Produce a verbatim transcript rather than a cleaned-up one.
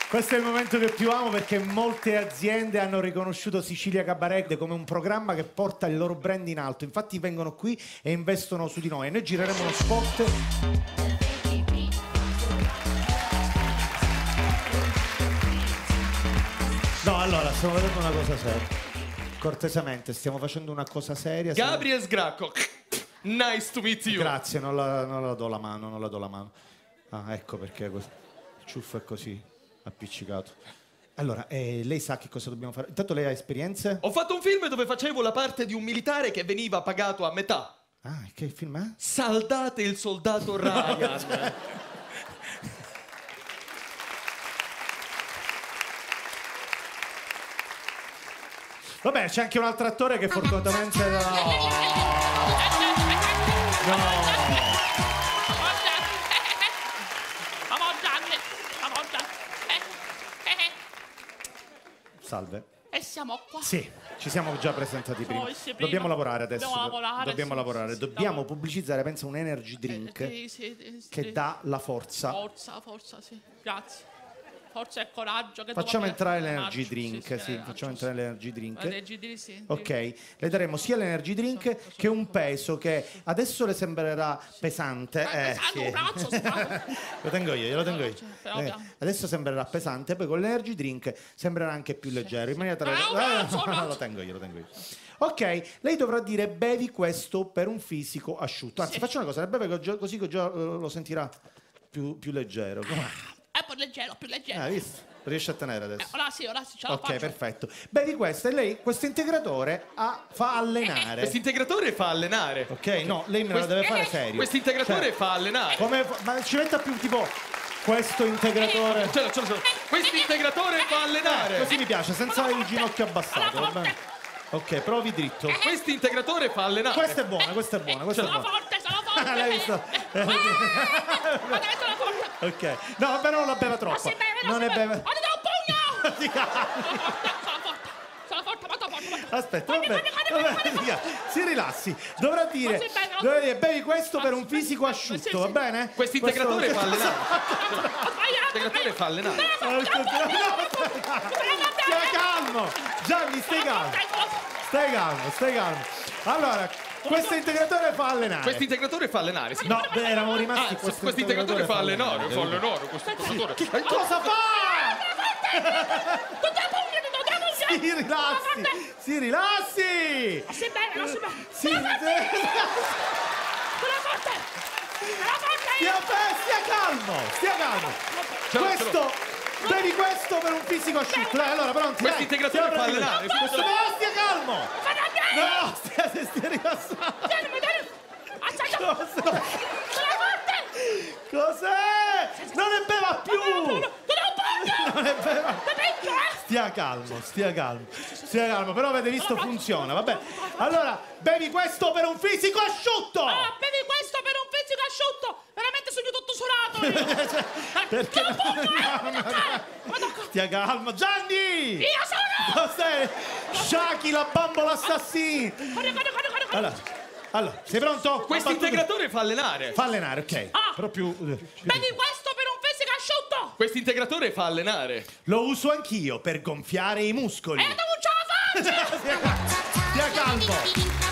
Questo è il momento che più amo perché molte aziende hanno riconosciuto Sicilia Cabaret come un programma che porta il loro brand in alto. Infatti vengono qui e investono su di noi e noi gireremo uno spot. No, allora, stiamo vedendo una cosa seria. Cortesemente, stiamo facendo una cosa seria. Gabriel Sgracco. Nice to meet you. Grazie, non la, non la do la mano, non la do la mano. Ah, ecco perché così. Il ciuffo è così, appiccicato. Allora, eh, lei sa che cosa dobbiamo fare? Intanto lei ha esperienze? Ho fatto un film dove facevo la parte di un militare che veniva pagato a metà. Ah, che film è? Saldate il soldato Ryan. Vabbè, c'è anche un altro attore che fortunatamente... No! No! Salve. E siamo qua. Sì, ci siamo già presentati prima. Oh, sì, prima. Dobbiamo lavorare adesso. Dobbiamo lavorare. Dobbiamo sì, lavorare. sì, Dobbiamo lavoro. pubblicizzare, penso, un energy drink Eh, sì, sì, sì, che sì. dà la forza. Forza, forza, sì. Grazie. Forza e coraggio. Che Facciamo dopo entrare me- l'energy marcio, drink, sì, sì, facciamo sì. entrare l'energy drink. L'energy drink, sì. Ok, le daremo sia l'energy drink che un peso che adesso le sembrerà pesante. Eh, Eh, pesante, sì. un braccio, si fa. Lo tengo io, glielo tengo io. Però, Eh, però. adesso sembrerà pesante, poi con l'energy drink sembrerà anche più leggero. In maniera tale... Eh, un braccio, un Eh, braccio. lo tengo io, lo tengo io. Ok, lei dovrà dire bevi questo per un fisico asciutto. Anzi, Sì. faccio una cosa, le beve co- così che già eh, lo sentirà più, più leggero. È più leggero, più leggero. Ah, visto? Riesce a tenere adesso? Eh, ora sì, ora sì, ce la Ok, faccio. perfetto. Bevi questo e lei, questo integratore ha- fa allenare. Questo integratore fa allenare. Ok, no, lei me la deve fare serio. Questo integratore Cioè, fa allenare. come fa- ma ci metta più tipo questo integratore. Ce l'ho, ce l'ho, ce l'ho. Questo integratore fa allenare. Così mi piace, senza il ginocchio abbassato, va bene? Ok, provi dritto. Questo integratore fa allenare. Questa è buona, questa è buona, questa è Sono buona. forte, sono forte. L'hai visto? Eh, guarda che sono forte. Ok. No, vabbè, non la beva troppo. Non si beve, non, Non si ne beve. beve. Ho dato un pugno. Si calma. Sono forte, sono forte, molto forte. molto forte. Aspetta, Guardi, vabbè, guardi, guardi, vabbè, guardi, guardi. si rilassi. Dovrà dire, Non si beve, non dovrà si- dire bevi questo per un Aspetta, fisico sì, asciutto, sì, va sì. bene? Questo integratore fa allenare. Ho sbagliato. L'integratore fa allenare. Stia calmo! Gianni, stai calmo! Stai calmo, stai calmo. Allora, questo integratore fa allenare. Questo integratore fa allenare. Sì. No, beh, eravamo rimasti Ah, questo, questo integratore fa allenare. Fa allenare questo integratore. Che cosa fa? Si rilassi! Si rilassi! Non si beve, non si beve. Si Sono forte. Sono forte. Stia, stia calmo, stia calmo. Ce l'ho, ce Questo, bevi questo per un fisico asciutto. Dai, allora, pronti? Questo dai, integratore stiamo fa tranquilli. allenare. Questo no, stia calmo. Vado a bene. No, stia, stia rilassando. Tienimi, tienimi. Aspetta. Cosa? Sono forte. Cos'è? Non ne beva più. Sono un pugno. Non ne beva. Ti picchio, eh. Stia calmo, stia calmo, stia calmo, però avete visto funziona, vabbè. Allora, bevi questo per un fisico asciutto! Ah, bevi questo per un fisico asciutto. Veramente sono tutto surato. Perché Sono un pugno, eh. Mi toccare. Mi toccare. stia calmo, Gianni! Io sono. Cos'è? Shaki, la bambola assassina! Corri, corri, corri, corri, corri. Allora, allora, sei pronto? Questo integratore fa allenare. Fa allenare, ok. Ah. Però più... Bevi questo per un fisico asciutto. Questo integratore fa allenare. Lo uso anch'io per gonfiare i muscoli. E dopo ce la faccio. Stia calmo!